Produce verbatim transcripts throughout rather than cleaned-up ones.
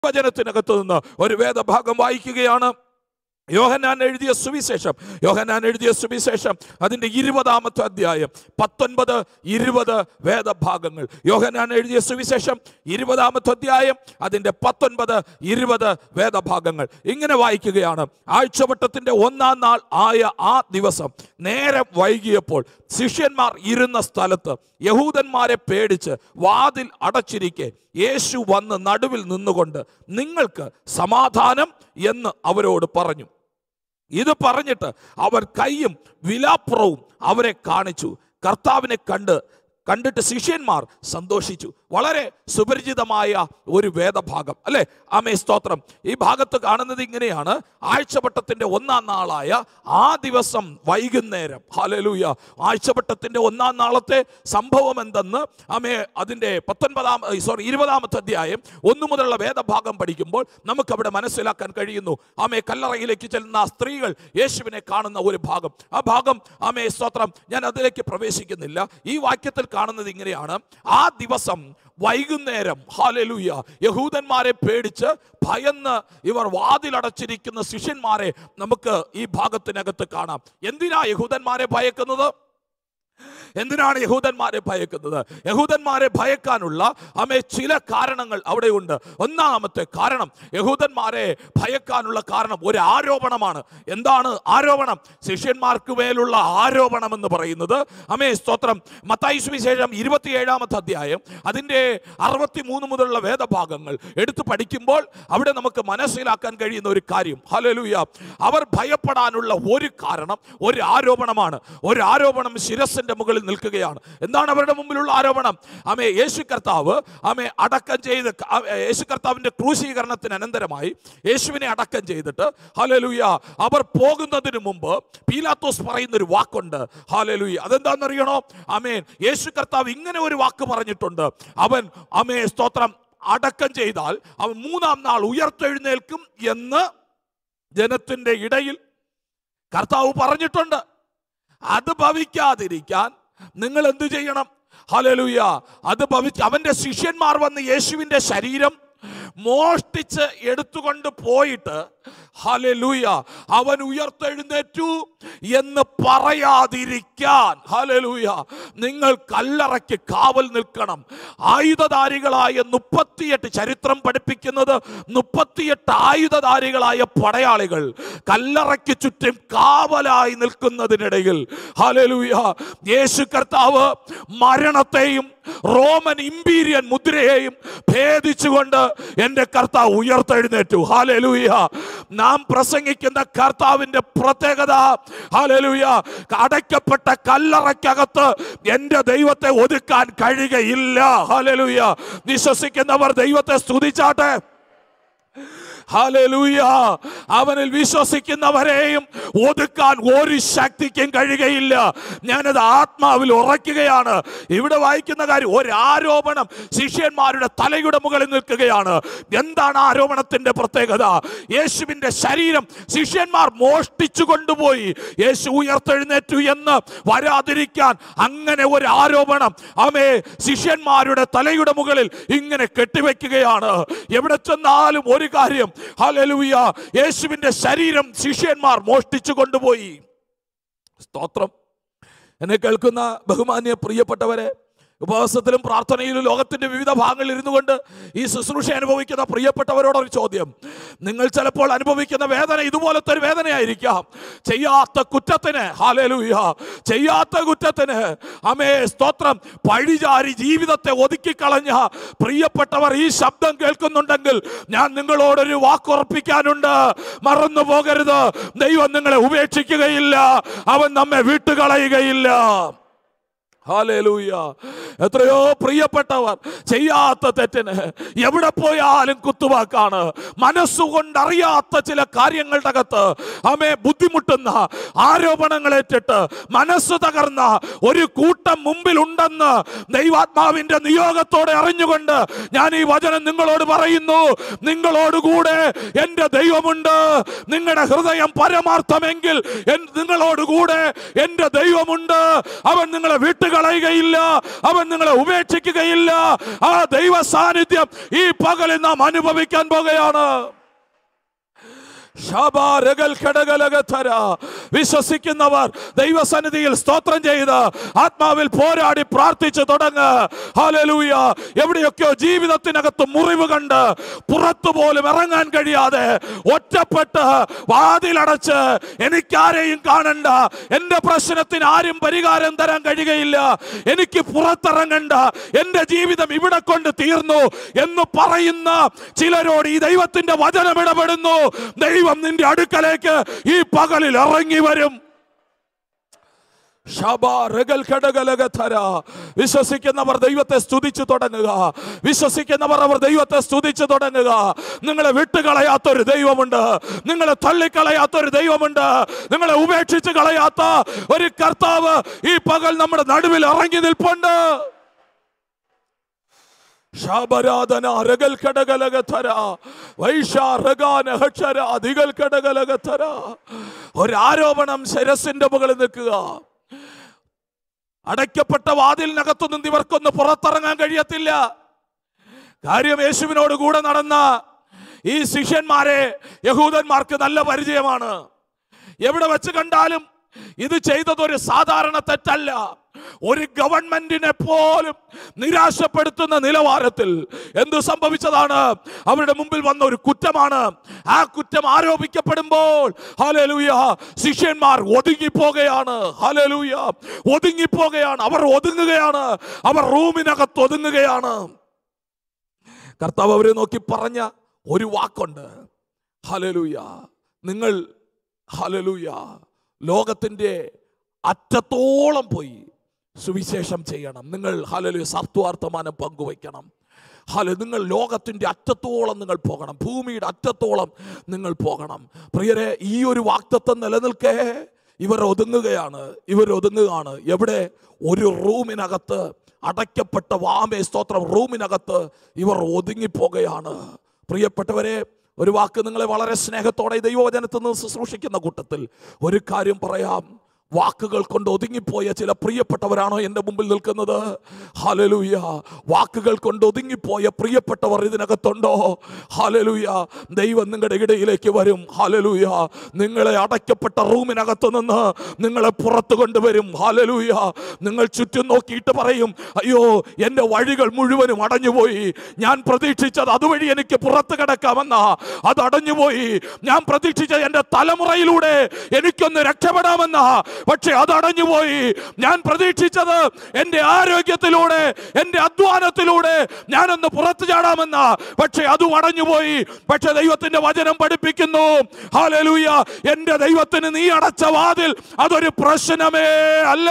വചനത്തിനകത്ത് നിന്ന് ഒരു വേദഭാഗം വായിക്കുകയാണ്. യോഹന്നാൻ എഴുതിയ സുവിശേഷം യോഹന്നാൻ എഴുതിയ സുവിശേഷം അതിൻ്റെ ഇരുപതാമത്തെ അധ്യായം പത്തൊൻപത് ഇരുപത് വേദഭാഗങ്ങൾ. യോഹന്നാൻ എഴുതിയ സുവിശേഷം ഇരുപതാമത്തെ അധ്യായം അതിൻ്റെ പത്തൊൻപത് ഇരുപത് വേദഭാഗങ്ങൾ ഇങ്ങനെ വായിക്കുകയാണ്. ആഴ്ചവട്ടത്തിൻ്റെ ഒന്നാം നാൾ ആയ ആ ദിവസം നേരം വൈകിയപ്പോൾ ശിഷ്യന്മാർ ഇരുന്ന സ്ഥലത്ത് യഹൂദന്മാരെ പേടിച്ച് വാതിൽ അടച്ചിരിക്കെ യേശു വന്ന് നടുവിൽ നിന്നുകൊണ്ട് നിങ്ങൾക്ക് സമാധാനം എന്ന് അവരോട് പറഞ്ഞു. ഇത് പറഞ്ഞിട്ട് അവർ കൈയും വിലാപ്പുറവും അവരെ കാണിച്ചു. കർത്താവിനെ കണ്ട് കണ്ടിട്ട് ശിഷ്യന്മാർ സന്തോഷിച്ചു. വളരെ സുപരിചിതമായ ഒരു വേദഭാഗം അല്ലേ? ആമേ സ്തോത്രം. ഈ ഭാഗത്ത് കാണുന്നത് ഇങ്ങനെയാണ്. ആഴ്ചവട്ടത്തിൻ്റെ ഒന്നാം നാളായ ആ ദിവസം വൈകുന്നേരം, ഹല്ലേലൂയ, ആഴ്ചവട്ടത്തിൻ്റെ ഒന്നാം നാളത്തെ സംഭവം എന്തെന്ന് ആമേ അതിൻ്റെ പത്തൊൻപതാം സോറി ഇരുപതാമത്തെ അധ്യായം ഒന്നു മുതലുള്ള വേദഭാഗം പഠിക്കുമ്പോൾ നമുക്കവിടെ മനസ്സിലാക്കാൻ കഴിയുന്നു. ആമേ കല്ലറയിലേക്ക് ചെല്ലുന്ന സ്ത്രീകൾ യേശുവിനെ കാണുന്ന ഒരു ഭാഗം. ആ ഭാഗം ആമേ സ്തോത്രം ഞാൻ അതിലേക്ക് പ്രവേശിക്കുന്നില്ല. ഈ വാക്യത്തിൽ കാണുന്നത് ഇങ്ങനെയാണ്. ആ ദിവസം വൈകുന്നേരം, ഹല്ലേലൂയ, യഹൂദന്മാരെ പേടിച്ച് ഭയന്ന് ഇവർ വാതിലടച്ചിരിക്കുന്ന ശിഷ്യന്മാരെ നമുക്ക് ഈ ഭാഗത്തിനകത്ത് കാണാം. എന്തിനാ യഹൂദന്മാരെ ഭയക്കുന്നത്? എന്തിനാണ് യഹൂദന്മാരെ ഭയക്കുന്നത്? യഹൂദന്മാരെ ഭയക്കാനുള്ള അമേ ചില കാരണങ്ങൾ അവിടെയുണ്ട്. ഒന്നാമത്തെ കാരണം, യഹൂദന്മാരെ ഭയക്കാനുള്ള കാരണം ഒരു ആരോപണമാണ്. എന്താണ് ആരോപണം? ശിഷ്യന്മാർക്ക് മേലുള്ള ആരോപണം എന്ന് പറയുന്നത് അമേ സ്തോത്രം മത്തായി സുവിശേഷം ഇരുപത്തിയേഴാമത്തെ അധ്യായം അതിൻ്റെ അറുപത്തി മൂന്ന് മുതലുള്ള വേദഭാഗങ്ങൾ എടുത്തു പഠിക്കുമ്പോൾ അവിടെ നമുക്ക് മനസ്സിലാക്കാൻ കഴിയുന്ന ഒരു കാര്യം, ഹല്ലേലൂയ, അവർ ഭയപ്പെടാനുള്ള ഒരു കാരണം ഒരു ആരോപണമാണ്. ഒരു ആരോപണം ശിരസിന്റെ മുകളിൽ നിൽക്കുകയാണ്. എന്താണ് അവരുടെ മുമ്പിലുള്ള ആരോപണം? ആമേ യേശു കർത്താവ് ആമേ അടക്കം ചെയ്ത് യേശു കർത്താവിന്റെ ക്രൂശീകരണത്തിന് അനന്തരമായി യേശുവിനെ അടക്കം ചെയ്തിട്ട് ഹല്ലേലൂയ അവർ പോകുന്നതിന് മുമ്പ് പീലാത്തോസ് പറയുന്ന ഒരു വാക്കുണ്ട്. ഹല്ലേലൂയ, അതെന്താണെന്നറിയണോ? ആമേൻ, യേശു കർത്താവ് ഇങ്ങനെ ഒരു വാക്ക് പറഞ്ഞിട്ടുണ്ട്. അവൻ ആമേ സ്തോത്രം അടക്കം ചെയ്താൽ അവൻ മൂന്നാം നാൾ ഉയർത്തെഴുന്നേൽക്കും എന്ന് ജനത്തിന്റെ ഇടയിൽ കർത്താവ് പറഞ്ഞിട്ടുണ്ട്. അത് ഭവിക്കാതിരിക്കാൻ നിങ്ങൾ എന്തു ചെയ്യണം? ഹല്ലേലൂയ, അത് ഭവിച്ച് അവന്റെ ശിഷ്യന്മാർ വന്ന് യേശുവിന്റെ ശരീരം മോഷ്ടിച്ച് എടുത്തുകൊണ്ട് പോയിട്ട് ഹല്ലേലൂയ അവൻ ഉയർത്തെഴുന്നേറ്റു എന്ന് പറയാതിരിക്കാൻ ഹല്ലേലൂയ നിങ്ങൾ കല്ലറയ്ക്ക് കാവൽ നിൽക്കണം. ആയുധധാരികളായ മുപ്പത്തിയെട്ട്, ചരിത്രം പഠിപ്പിക്കുന്നത് മുപ്പത്തിയെട്ട് ആയുധധാരികളായ പടയാളികൾ കല്ലറയ്ക്ക് ചുറ്റും കാവലായി നിൽക്കുന്നതിനിടയിൽ ഹല്ലേലൂയ യേശു കർത്താവ് മരണത്തെയും റോമൻ ഇമ്പീരിയൻ മുദ്രയെയും ഭേദിച്ചുകൊണ്ട് എൻ്റെ കർത്താവ് ഉയർത്തെഴുന്നേറ്റു. ഹല്ലേലൂയ. നാം പ്രസംഗിക്കുന്ന കർത്താവിന്റെ പ്രത്യേകത ഹല്ലേലൂയ, അടയ്ക്കപ്പെട്ട കല്ലറയ്ക്കകത്ത് എൻ്റെ ദൈവത്തെ ഒതുക്കാൻ കഴിയുകയില്ല. ഹല്ലേലൂയ. വിശ്വസിക്കുന്നവർ ദൈവത്തെ സ്തുതിച്ചാട്ടെ. ഹല്ലേലൂയ. അവനിൽ വിശ്വസിക്കുന്നവരെയും ഒതുക്കാൻ ഒരു ശക്തിക്കും കഴിയുകയില്ല. ഞാനത് ആത്മാവിൽ ഉറയ്ക്കുകയാണ്. ഇവിടെ വായിക്കുന്ന കാര്യം ഒരു ആരോപണം ശിഷ്യന്മാരുടെ തലയുടെ മുകളിൽ നിൽക്കുകയാണ്. എന്താണ് ആരോപണത്തിന്റെ പ്രത്യേകത? യേശുവിന്റെ ശരീരം ശിഷ്യന്മാർ മോഷ്ടിച്ചു കൊണ്ടുപോയി യേശു ഉയർത്തെഴുന്നേറ്റു എന്ന് വരാതിരിക്കാൻ അങ്ങനെ ഒരു ആരോപണം ആമേ ശിഷ്യന്മാരുടെ തലയുടെ മുകളിൽ ഇങ്ങനെ കെട്ടിവെക്കുകയാണ്. എവിടെ ചെന്നാലും ഒരു കാര്യം, ഹല്ലേലൂയ, യേശുവിന്റെ ശരീരം ശിഷ്യന്മാർ മോഷ്ടിച്ചു കൊണ്ടുപോയി. സ്തോത്രം. എന്നെ കേൾക്കുന്ന ബഹുമാന്യ പ്രിയപ്പെട്ടവരെ, ഉപവാസത്തിലും പ്രാർത്ഥനയിലും ലോകത്തിന്റെ വിവിധ ഭാഗങ്ങളിൽ ഇരുന്നു കൊണ്ട് ഈ ശുശ്രൂഷ അനുഭവിക്കുന്ന പ്രിയപ്പെട്ടവരോടൊരു ചോദ്യം. നിങ്ങൾ ചിലപ്പോൾ അനുഭവിക്കുന്ന വേദന ഇതുപോലത്തെ ഒരു വേദനയായിരിക്കാം. ചെയ്യാത്ത കുറ്റത്തിന് ഹല്ലേലൂയ, ചെയ്യാത്ത കുറ്റത്തിന് ആമേ സ്തോത്രം പഴിചാരി ജീവിതത്തെ ഒതുക്കിക്കളഞ്ഞ പ്രിയപ്പെട്ടവർ ഈ ശബ്ദം കേൾക്കുന്നുണ്ടെങ്കിൽ ഞാൻ നിങ്ങളോടൊരു വാക്കുറപ്പിക്കാനുണ്ട്. മറന്നു പോകരുത്, ദൈവം നിങ്ങളെ ഉപേക്ഷിക്കുകയില്ല, അവൻ നമ്മെ വിട്ടുകളയുകയില്ല. ഹല്ലേലൂയ. എത്രയോ പ്രിയപ്പെട്ടവർ ചെയ്യാത്ത തെറ്റിന് എവിടെ പോയാലും കുത്തുവാക്കാണ്. മനസ്സുകൊണ്ടറിയാത്ത ചില കാര്യങ്ങളുടെ അകത്ത് ആമേ ബുദ്ധിമുട്ടുന്ന ആരോപണങ്ങളേറ്റിട്ട് മനസ്സ് തകർന്ന ഒരു കൂട്ടം മുമ്പിലുണ്ടെന്ന് ദൈവാത്മാവിന്റെ നിയോഗത്തോടെ അറിഞ്ഞുകൊണ്ട് ഞാൻ ഈ വചനം നിങ്ങളോട് പറയുന്നു. നിങ്ങളോടുകൂടെ എൻ്റെ ദൈവമുണ്ട്. നിങ്ങളുടെ ഹൃദയം പരമാർത്ഥമെങ്കിൽ നിങ്ങളോടുകൂടെ എൻ്റെ ദൈവമുണ്ട്. അവൻ നിങ്ങളെ വിട്ടുക വിട്ടുകളയുകയില്ല, അവൻ നിങ്ങളെ ഉപേക്ഷിക്കുകയില്ല. ആ ദൈവ സാന്നിധ്യം ഈ പകലിൽ നാം അനുഭവിക്കാൻ പോകുകയാണ്. വിശ്വസിക്കുന്നവർ ദൈവസന്നിധിയിൽ സ്തോത്രം ചെയ്ത് ആത്മാവിൽ പോരാടി പ്രാർത്ഥിച്ചു തുടങ്ങ്. ഹല്ലേലൂയ. എവിടെയൊക്കെയോ ജീവിതത്തിനകത്ത് മുറിവ് കണ്ട് പുറത്തു പോലും ഇറങ്ങാൻ കഴിയാതെ ഒറ്റപ്പെട്ട് വാതിലടച്ച് എനിക്കാരെയും കാണണ്ട, എന്റെ പ്രശ്നത്തിന് ആരും പരിഹാരം തരാൻ കഴിയുകയില്ല, എനിക്ക് പുറത്തിറങ്ങണ്ട, എന്റെ ജീവിതം ഇവിടെ കൊണ്ട് തീർന്നു എന്ന് പറയുന്ന ചിലരോട് ഈ ദൈവത്തിന്റെ വചനം ഇടപെടുന്നു. ദൈവം നിന്റെ അടുക്കലേക്ക് ഈ പകലിൽ ഇറങ്ങി വരും. വിശ്വസിക്കുന്നവർ ദൈവത്തെ സ്തുതിച്ചു തുടങ്ങുക. വിശ്വസിക്കുന്നവർ അവർ ദൈവത്തെ സ്തുതിച്ചു തുടങ്ങുക. നിങ്ങളെ വിട്ടുകളയാത്തൊരു ദൈവമുണ്ട്, നിങ്ങളെ തള്ളിക്കളയാത്തൊരു ദൈവമുണ്ട്, നിങ്ങളെ ഉപേക്ഷിച്ച് കളയാത്ത ഒരു കർത്താവ് ഈ പകൽ നമ്മുടെ നടുവിൽ ഇറങ്ങി നിൽപ്പുണ്ട്. ശാബരാധന രഗൽ കടകലകഥര വൈശാരഗാന ഹക്ഷര അധികൽ കടകലകഥര. ഒരാരോപണം ശിരസിന്റെ മുകളിൽ നിൽക്കുക. അടയ്ക്കപ്പെട്ട വാതിലിനകത്തൊന്നും ഇവർക്കൊന്ന് പുറത്തിറങ്ങാൻ കഴിയത്തില്ല. കാര്യം യേശുവിനോട് കൂടെ നടന്ന ഈ ശിഷ്യന്മാരെ യഹൂദന്മാർക്ക് നല്ല പരിചയമാണ്. എവിടെ വെച്ച് കണ്ടാലും ഇത് ചെയ്തതൊരു സാധാരണ തെറ്റല്ല. ഒരു ഗവൺമെന്റിനെ പോലും നിരാശപ്പെടുത്തുന്ന നിലവാരത്തിൽ എന്തു സംഭവിച്ചതാണ്? അവരുടെ മുമ്പിൽ വന്ന ഒരു കുറ്റമാണ്. ആ കുറ്റം ആരോപിക്കപ്പെടുമ്പോൾ ഹല്ലേലൂയ ശിഷ്യന്മാർ ഒതുങ്ങിപ്പോകുകയാണ്. ഹല്ലേലൂയ ഒതുങ്ങിപ്പോകുകയാണ്. അവർ ഒതുങ്ങുകയാണ്. അവർ റൂമിനകത്ത് ഒതുങ്ങുകയാണ്. കർത്താവ് അവരെ നോക്കി പറഞ്ഞ ഒരു വാക്കുണ്ട്. ഹല്ലേലൂയ നിങ്ങൾ ഹല്ലേലൂയ ലോകത്തിന്റെ അറ്റത്തോളം പോയി സുവിശേഷം ചെയ്യണം. നിങ്ങൾ ഹല്ലേലൂയ സത്വാർത്തമാനം പങ്കുവയ്ക്കണം. ഹല്ലേലൂയ നിങ്ങൾ ലോകത്തിന്റെ അറ്റത്തോളം നിങ്ങൾ പോകണം, ഭൂമിയുടെ അറ്റത്തോളം നിങ്ങൾ പോകണം. പ്രിയരെ, ഈ ഒരു വാഗ്ദത്തം നിലനിൽക്കേ ഇവർ ഒതുങ്ങുകയാണ്. ഇവർ ഒതുങ്ങുകയാണ്. എവിടെ? ഒരു റൂമിനകത്ത്, അടയ്ക്കപ്പെട്ട വാമേ സ്തോത്രം റൂമിനകത്ത് ഇവർ ഒതുങ്ങിപ്പോകുകയാണ്. പ്രിയപ്പെട്ടവരെ, ഒരു വാക്ക് നിങ്ങളെ വളരെ സ്നേഹത്തോടെ ദൈവവചനത്തിൽ നിന്ന് ശുശ്രൂഷിക്കുന്ന കൂട്ടത്തിൽ ഒരു കാര്യം പറയാം. വാക്കുകൾ കൊണ്ട് ഒതുങ്ങിപ്പോയ ചില പ്രിയപ്പെട്ടവരാണോ എൻ്റെ മുമ്പിൽ നിൽക്കുന്നത്? ഹല്ലേലൂയ. വാക്കുകൾ കൊണ്ട് ഒതുങ്ങിപ്പോയ പ്രിയപ്പെട്ടവർ ഇതിനകത്തുണ്ടോ? ഹല്ലേലൂയ. ദൈവം നിങ്ങളുടെ ഇടയിലേക്ക് വരും. ഹല്ലേലൂയ. നിങ്ങളെ അടയ്ക്കപ്പെട്ട റൂമിനകത്ത് നിന്ന് നിങ്ങളെ പുറത്തു കൊണ്ടുവരും. ഹല്ലേലൂയ. നിങ്ങൾ ചുറ്റും നോക്കിയിട്ട് പറയും, അയ്യോ എൻ്റെ വഴികൾ മുഴുവനും അടഞ്ഞുപോയി, ഞാൻ പ്രതീക്ഷിച്ചത് അതുവഴി എനിക്ക് പുറത്ത് കിടക്കാമെന്നാ, അത് അടഞ്ഞുപോയി. ഞാൻ പ്രതീക്ഷിച്ചത് എൻ്റെ തലമുറയിലൂടെ എനിക്കൊന്ന് രക്ഷപ്പെടാമെന്നാ, പക്ഷെ അത് അടഞ്ഞുപോയി. ഞാൻ പ്രതീക്ഷിച്ചത് എൻ്റെ ആരോഗ്യത്തിലൂടെ, എൻ്റെ അധ്വാനത്തിലൂടെ ഞാനൊന്ന് പുറത്തു ചാടാമെന്ന, പക്ഷെ അതും അടഞ്ഞുപോയി. പക്ഷെ ദൈവത്തിന്റെ വചനം പഠിപ്പിക്കുന്നു, ഹല്ലേലൂയ, എൻ്റെ ദൈവത്തിന് നീ അടച്ച വാതിൽ അതൊരു പ്രശ്നമേ അല്ല.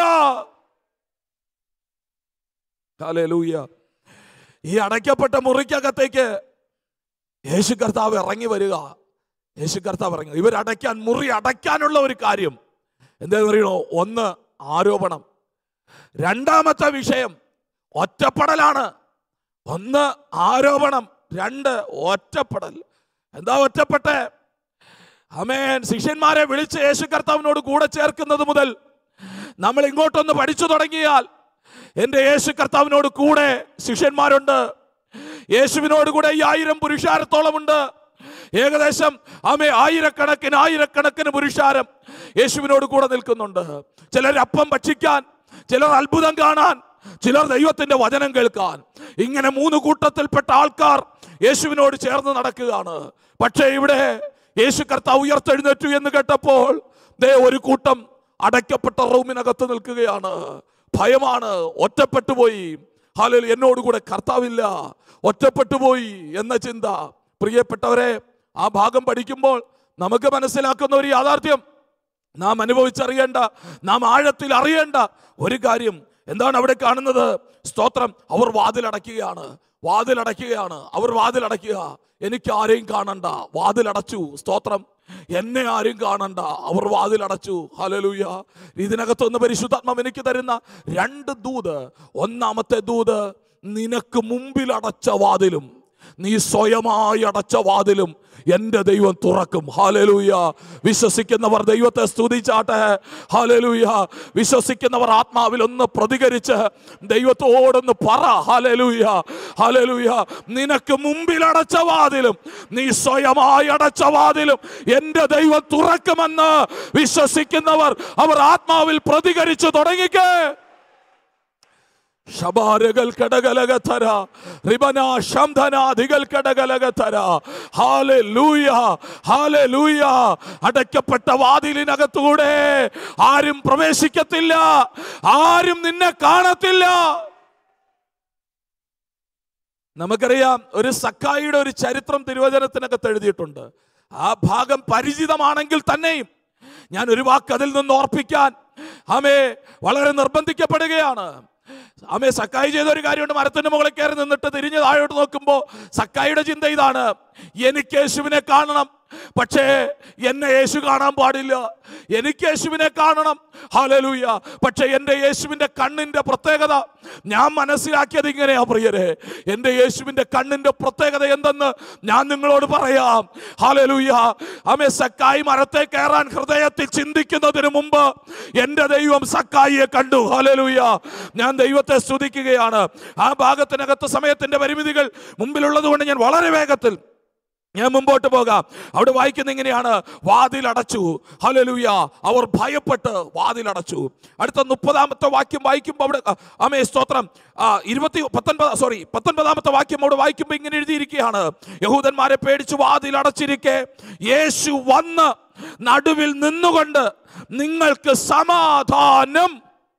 ഹല്ലേലൂയ. ഈ അടയ്ക്കപ്പെട്ട മുറിക്കകത്തേക്ക് യേശു കർത്താവ് ഇറങ്ങി വരിക. യേശു കർത്താവ് ഇറങ്ങി. ഇവരടയ്ക്കാൻ, മുറി അടയ്ക്കാനുള്ള ഒരു കാര്യം എന്താ പറയണോ? ഒന്ന് ആരോപണം, രണ്ടാമത്തെ വിഷയം ഒറ്റപ്പെടലാണ്. ഒന്ന് ആരോപണം, രണ്ട് ഒറ്റപ്പെടൽ. എന്താ ഒറ്റപ്പെട്ടെ? ആമേൻ. ശിഷ്യന്മാരെ വിളിച്ച് യേശു കർത്താവിനോട് കൂടെ ചേർക്കുന്നത് മുതൽ നമ്മൾ ഇങ്ങോട്ടൊന്ന് പഠിച്ചു തുടങ്ങിയാൽ, എൻ്റെ യേശു കർത്താവിനോട് കൂടെ ശിഷ്യന്മാരുണ്ട്. യേശുവിനോട് കൂടെ ഈ ആയിരം പുരുഷാരത്തോളം ഉണ്ട്. ഏകദേശം ആമേ ആയിരക്കണക്കിന് ആയിരക്കണക്കിന് പുരുഷാരം യേശുവിനോട് കൂടെ നിൽക്കുന്നുണ്ട്. ചിലർ അപ്പം ഭക്ഷിക്കാൻ, ചിലർ അത്ഭുതം കാണാൻ, ചിലർ ദൈവത്തിന്റെ വചനം കേൾക്കാൻ. ഇങ്ങനെ മൂന്ന് കൂട്ടത്തിൽപ്പെട്ട ആൾക്കാർ യേശുവിനോട് ചേർന്ന് നടക്കുകയാണ്. പക്ഷേ ഇവിടെ യേശു കർത്താവ് ഉയർത്തെഴുന്നേറ്റു എന്ന് കേട്ടപ്പോൾ ദേ ഒരു കൂട്ടം അടയ്ക്കപ്പെട്ട റൂമിനകത്ത് നിൽക്കുകയാണ്. ഭയമാണ്, ഒറ്റപ്പെട്ടു പോയി. ഹല്ലേലൂയ, എന്നോടുകൂടെ കർത്താവില്ല, ഒറ്റപ്പെട്ടു പോയി എന്ന ചിന്ത. പ്രിയപ്പെട്ടവരെ, ആ ഭാഗം പഠിക്കുമ്പോൾ നമുക്ക് മനസ്സിലാക്കുന്ന ഒരു യാഥാർത്ഥ്യം, നാം അനുഭവിച്ചറിയേണ്ട, നാം ആഴത്തിൽ അറിയേണ്ട ഒരു കാര്യം എന്താണ് അവിടെ കാണുന്നത്? സ്തോത്രം. അവർ വാതിലടയ്ക്കുകയാണ്. വാതിലടയ്ക്കുകയാണ് അവർ വാതിലടയ്ക്കുക. എനിക്ക് ആരെയും കാണണ്ട, വാതിലടച്ചു. സ്തോത്രം. എന്നെ ആരും കാണണ്ട, അവർ വാതിലടച്ചു. ഹല്ലേലൂയ. ഇതിനകത്തൊന്ന് പരിശുദ്ധാത്മാവ് എനിക്ക് തരുന്ന രണ്ട് ദൂത്. ഒന്നാമത്തെ ദൂത്, നിനക്ക് മുമ്പിൽ അടച്ച വാതിലും നീ സ്വയമായി അടച്ച വാതിലും എൻ്റെ ദൈവം തുറക്കും. ഹല്ലേലൂയ. വിശ്വസിക്കുന്നവർ ദൈവത്തെ സ്തുതിച്ചാട്ടെ. ഹല്ലേലൂയ. വിശ്വസിക്കുന്നവർ ആത്മാവിൽ ഒന്ന് പ്രതികരിച്ച് ദൈവത്തോടൊന്ന് പറ. ഹല്ലേലൂയ, ഹല്ലേലൂയ. നിനക്ക് മുമ്പിൽ അടച്ച വാതിലും നീ സ്വയമായി അടച്ച വാതിലും എൻ്റെ ദൈവം തുറക്കുമെന്ന് വിശ്വസിക്കുന്നവർ അവർ ആത്മാവിൽ പ്രതികരിച്ചു തുടങ്ങിക്കേ. ശബാരകൾ കടകലകതര റിബന ശംധനാദികൾ കടകലകതര. Hallelujah, hallelujah. അടയ്ക്കപ്പെട്ട വാതിലിനകത്തൂടെ ആരും പ്രവേശിക്കത്തില്ല, ആരും നിന്നെ കാണത്തില്ല. നമുക്കറിയാം, ഒരു സക്കായിയുടെ ഒരു ചരിത്രം തിരുവചനത്തിനകത്ത് എഴുതിയിട്ടുണ്ട്. ആ ഭാഗം പരിചിതമാണെങ്കിൽ തന്നെയും ഞാൻ ഒരു വാക്ക് അതിൽ നിന്ന് ഓർപ്പിക്കാൻ ആമേ വളരെ നിർബന്ധിക്കപ്പെടുകയാണ്. ആമേ, സക്കായി ചെയ്ത ഒരു കാര്യമുണ്ട്. മരത്തിന്റെ മുകളിൽ കയറി നിന്നിട്ട് തിരിഞ്ഞ് താഴോട്ട് നോക്കുമ്പോൾ സക്കായിയുടെ ചിന്ത ഇതാണ്: എനിക്ക് യേശുവിനെ കാണണം, പക്ഷേ എന്നെ യേശു കാണാൻ പാടില്ല. എനിക്ക് യേശുവിനെ കാണണം, ഹല്ലേലൂയ, പക്ഷെ എൻ്റെ യേശുവിൻ്റെ കണ്ണിൻ്റെ പ്രത്യേകത ഞാൻ മനസ്സിലാക്കിയത് ഇങ്ങനെയാ പ്രിയരെ. എൻ്റെ യേശുവിൻ്റെ കണ്ണിൻ്റെ പ്രത്യേകത എന്തെന്ന് ഞാൻ നിങ്ങളോട് പറയാം. ഹല്ലേലൂയ. ആമേ, സക്കായി മരത്തെ കയറാൻ ഹൃദയത്തിൽ ചിന്തിക്കുന്നതിന് മുമ്പ് എൻ്റെ ദൈവം സക്കായിയെ കണ്ടു. ഹല്ലേലൂയ. ഞാൻ ദൈവത്തെ സ്തുതിക്കുകയാണ്. ആ ഭാഗത്തിനകത്ത് സമയത്തിൻ്റെ പരിമിതികൾ മുമ്പിലുള്ളത് കൊണ്ട് ഞാൻ വളരെ വേഗത്തിൽ ഞാൻ മുമ്പോട്ട് പോകാം. അവിടെ വായിക്കുന്ന ഇങ്ങനെയാണ്: വാതിലടച്ചു. ഹല്ലേലൂയ. അവർ ഭയപ്പെട്ട് വാതിലടച്ചു. അടുത്ത മുപ്പതാമത്തെ വാക്യം വായിക്കുമ്പോൾ അവിടെ ആമേ സ്തോത്രം ഇരുപത്തി പത്തൊൻപത് സോറി പത്തൊൻപതാമത്തെ വാക്യം അവിടെ വായിക്കുമ്പോൾ ഇങ്ങനെ എഴുതിയിരിക്കുകയാണ്: യഹൂദന്മാരെ പേടിച്ച് വാതിലടച്ചിരിക്കെ യേശു വന്ന് നടുവിൽ നിന്നുകൊണ്ട് നിങ്ങൾക്ക് സമാധാനം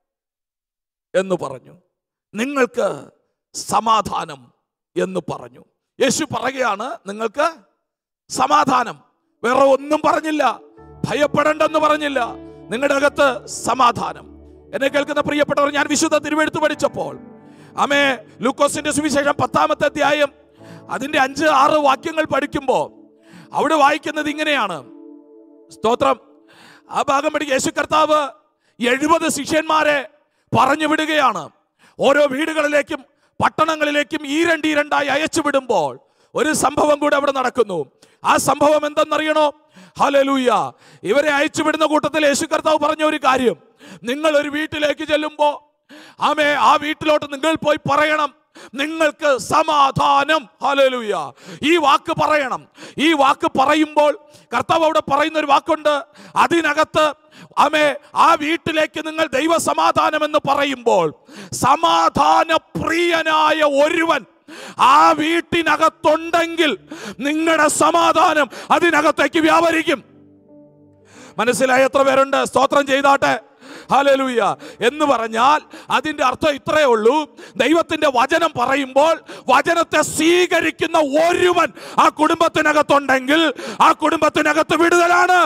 എന്ന് പറഞ്ഞു. നിങ്ങൾക്ക് സമാധാനം എന്ന് പറഞ്ഞു. യേശു പറയുകയാണ്, നിങ്ങൾക്ക് സമാധാനം. വേറെ ഒന്നും പറഞ്ഞില്ല. ഭയപ്പെടേണ്ടെന്ന് പറഞ്ഞില്ല. നിങ്ങളുടെ അകത്ത് സമാധാനം. എന്നെ കേൾക്കുന്ന പ്രിയപ്പെട്ടവർ, ഞാൻ വിശുദ്ധ തിരുവെഴുത്ത് പഠിച്ചപ്പോൾ ആമേ ലൂക്കോസിന്റെ സുവിശേഷം പത്താമത്തെ അധ്യായം അതിന്റെ അഞ്ച് ആറ് വാക്യങ്ങൾ പഠിക്കുമ്പോൾ അവിടെ വായിക്കുന്നത് ഇങ്ങനെയാണ്. സ്തോത്രം. ആ ഭാഗം പഠിക്കുക. യേശു കർത്താവ് എഴുപത് ശിഷ്യന്മാരെ പറഞ്ഞു വിടുകയാണ്. ഓരോ വീടുകളിലേക്കും പട്ടണങ്ങളിലേക്കും ഈരണ്ടീരണ്ടായി അയച്ചു വിടുമ്പോൾ ഒരു സംഭവം കൂടെ അവിടെ നടക്കുന്നു. ആ സംഭവം എന്തെന്നറിയണോ? ഹല്ലേലൂയ. ഇവരെ അയച്ചു വിടുന്ന കൂട്ടത്തിൽ യേശു കർത്താവ് പറഞ്ഞ ഒരു കാര്യം: നിങ്ങൾ ഒരു വീട്ടിലേക്ക് ചെല്ലുമ്പോൾ ആമേ ആ വീട്ടിലോട്ട് നിങ്ങൾ പോയി പറയണം, നിങ്ങൾക്ക് സമാധാനം. ഹല്ലേലൂയ. ഈ വാക്ക് പറയണം. ഈ വാക്ക് പറയുമ്പോൾ കർത്താവ് അവിടെ പറയുന്ന ഒരു വാക്കുണ്ട്. അതിനകത്ത് ആമേ ആ വീട്ടിലേക്ക് നിങ്ങൾ ദൈവ സമാധാനം എന്ന് പറയുമ്പോൾ സമാധാന പ്രിയനായ ഒരുവൻ ആ വീട്ടിനകത്തുണ്ടെങ്കിൽ നിങ്ങളുടെ സമാധാനം അതിനകത്തേക്ക് വ്യാപരിക്കും. മനസ്സിലായ എത്ര പേരുണ്ട്? സ്തോത്രം ചെയ്താട്ടെ. ഹല്ലേലൂയ. എന്ന് പറഞ്ഞാൽ അതിന്റെ അർത്ഥം ഇത്രയേ ഉള്ളൂ: ദൈവത്തിന്റെ വചനം പറയുമ്പോൾ വചനത്തെ സ്വീകരിക്കുന്ന ഒരുവൻ ആ കുടുംബത്തിനകത്തുണ്ടെങ്കിൽ ആ കുടുംബത്തിനകത്ത് വിടുതലാണ്.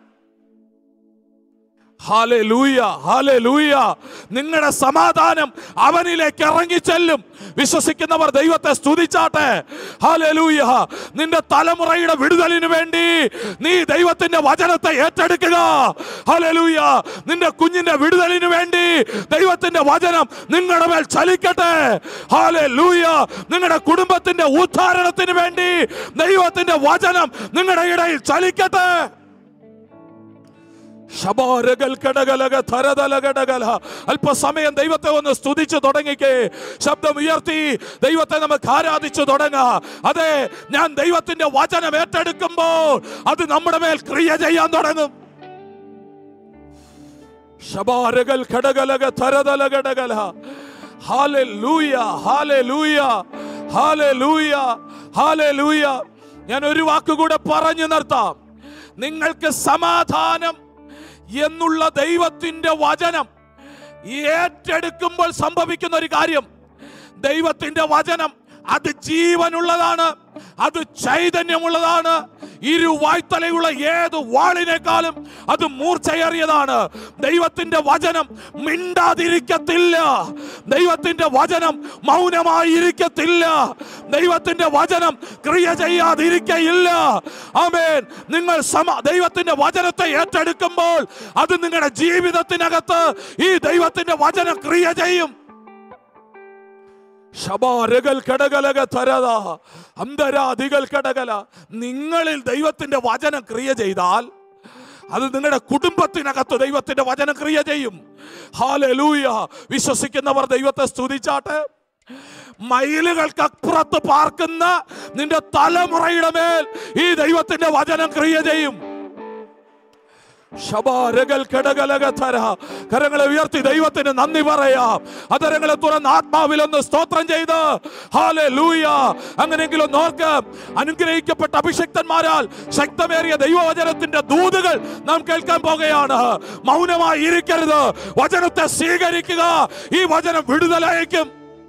Hallelujah, hallelujah. നിങ്ങളുടെ സമാധാനം അവനിലേക്ക് ഇറങ്ങിച്ചെല്ലും. വിശ്വസിക്കുന്നവർ ദൈവത്തെ സ്തുതിച്ചാട്ടെ. ഹല്ലേലൂയ. നിന്റെ തലമുറയുടെ വിടുതലിന് വേണ്ടി നീ ദൈവത്തിന്റെ വചനത്തെ ഏറ്റെടുക്കുക. ഹല്ലേലൂയ. നിന്റെ കുഞ്ഞിന്റെ വിടുതലിന് വേണ്ടി ദൈവത്തിന്റെ വചനം നിങ്ങളുടെ മേൽ ചലിക്കട്ടെ. ഹല്ലേലൂയ. നിങ്ങളുടെ കുടുംബത്തിന്റെ ഉദ്ധാരണത്തിന് വേണ്ടി ദൈവത്തിന്റെ വചനം നിങ്ങളുടെ ഇടയിൽ ചലിക്കട്ടെ. അല്പസമയം ദൈവത്തെ ഒന്ന് സ്തുതിച്ചു തുടങ്ങിക്കേ. ശബ്ദം ഉയർത്തി ദൈവത്തെ നമുക്ക് ആരാധിച്ചു തുടങ്ങാം. അതെ, ഞാൻ ദൈവത്തിന്റെ വചനം ഏറ്റെടുക്കുമ്പോൾ അത് നമ്മുടെ മേൽ ക്രിയ ചെയ്യാൻ തുടങ്ങും. ശബാരകൾ ഘടകലക തരതലഘടകല. ഹല്ലേലൂയ, ഹല്ലേലൂയ, ഹല്ലേലൂയ, ഹല്ലേലൂയ. ഞാൻ ഒരു വാക്കുകൂടെ പറഞ്ഞു നിർത്താം. നിങ്ങൾക്ക് സമാധാനം എന്നുള്ള ദൈവത്തിന്റെ വചനം ഏറ്റെടുക്കുമ്പോൾ സംഭവിക്കുന്ന ഒരു കാര്യം: ദൈവത്തിന്റെ വചനം അത് ജീവനുള്ളതാണ്, അത് ചൈതന്യമുള്ളതാണ്, ഇരുവായ്ത്തലയുള്ള ഏത് വാളിനേക്കാളും അത് മൂർച്ചയേറിയതാണ്. ദൈവത്തിന്റെ വചനം മിണ്ടാതിരിക്കത്തില്ല. ദൈവത്തിന്റെ വചനം മൗനമായിരിക്കത്തില്ല. ദൈവത്തിന്റെ വചനം ക്രിയ ചെയ്യാതിരിക്കയില്ല. ആമേൻ. നിങ്ങൾ ദൈവത്തിന്റെ വചനത്തെ ഏറ്റെടുക്കുമ്പോൾ അത് നിങ്ങളുടെ ജീവിതത്തിനകത്ത് ഈ ദൈവത്തിന്റെ വചനം ക്രിയ ചെയ്യും. ശബാരകൾ കടകലക തരത അന്തരാദികൾ കടകല. നിങ്ങളിൽ ദൈവത്തിന്റെ വചനം ക്രിയ ചെയ്താൽ അത് നിങ്ങളുടെ കുടുംബത്തിനകത്ത് ദൈവത്തിന്റെ വചനം ക്രിയ ചെയ്യും. ഹല്ലേലൂയ. വിശ്വസിക്കുന്നവർ ദൈവത്തെ സ്തുതിച്ചാട്ടെ. മൈലുകൾക്കപ്പുറത്ത് പാർക്കുന്ന നിന്റെ തലമുറയുടെ മേൽ ഈ ദൈവത്തിന്റെ വചനം ക്രിയ ചെയ്യും. കരങ്ങളെ ഉയർത്തി ദൈവത്തിന് നന്ദി പറയാം. അതരങ്ങളെ തുറന്ന് ആത്മാവിലൊന്ന് സ്തോത്രം ചെയ്ത് ഹല്ലേലൂയ. അങ്ങനെയെങ്കിലും നോക്ക്, അനുഗ്രഹിക്കപ്പെട്ട അഭിഷിക്തന്മാരാൽ ശക്തമേറിയ ദൈവവചനത്തിന്റെ ദൂതുകൾ നാം കേൾക്കാൻ പോകുകയാണ്. മൗനമായി ഇരിക്കരുത്, വചനത്തെ സ്വീകരിക്കുക. ഈ വചനം വിടുതലയക്കും.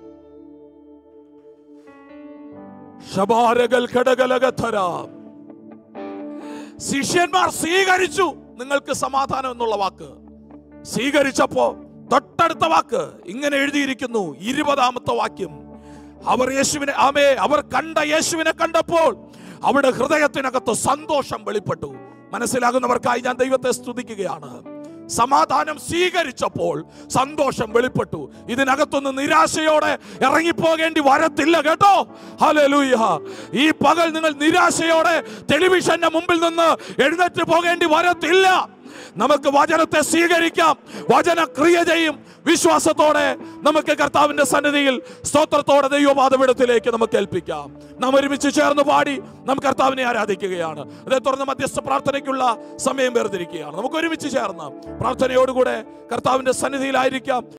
ശിഷ്യന്മാർ സ്വീകരിച്ചു നിങ്ങൾക്ക് സമാധാനം എന്നുള്ള വാക്ക്. സ്വീകരിച്ചപ്പോ തൊട്ടടുത്ത വാക്ക് ഇങ്ങനെ എഴുതിയിരിക്കുന്നു, ഇരുപതാമത്തെ വാക്യം. അവർ യേശുവിനെ ആമേ അവർ കണ്ട യേശുവിനെ കണ്ടപ്പോൾ അവരുടെ ഹൃദയത്തിനകത്ത് സന്തോഷം വെളിപ്പെട്ടു. മനസ്സിലാകുന്നവർക്കായി ഞാൻ ദൈവത്തെ സ്തുതിക്കുകയാണ്. സമാധാനം സ്വീകരിച്ചപ്പോൾ സന്തോഷം വെളിപ്പെട്ടു. ഇതിനകത്തൊന്ന് നിരാശയോടെ ഇറങ്ങിപ്പോകേണ്ടി വരത്തില്ല കേട്ടോ. ഹല്ലേലൂയ. ഈ പകൽ നിങ്ങൾ നിരാശയോടെ ടെലിവിഷന്റെ മുമ്പിൽ നിന്ന് എഴുന്നേറ്റ് പോകേണ്ടി വരത്തില്ല. നമുക്ക് വചനത്തെ സ്വീകരിക്കാം. വചന ക്രിയ ചെയ്യും. വിശ്വാസത്തോടെ നമുക്ക് കർത്താവിന്റെ സന്നിധിയിൽ സ്തോത്രത്തോടെ ദൈവപാദപീഠത്തിലേക്ക് നമുക്ക് ഏൽപ്പിക്കാം. നാം ഒരുമിച്ച് ചേർന്ന് പാടി നാം കർത്താവിനെ ആരാധിക്കുകയാണ്. അതേ തുടർന്ന് മധ്യസ്ഥ പ്രാർത്ഥനയ്ക്കുള്ള സമയം വേർതിരിക്കുകയാണ്. നമുക്ക് ഒരുമിച്ച് ചേർന്ന് പ്രാർത്ഥനയോടുകൂടെ കർത്താവിന്റെ സന്നിധിയിലായിരിക്കാം.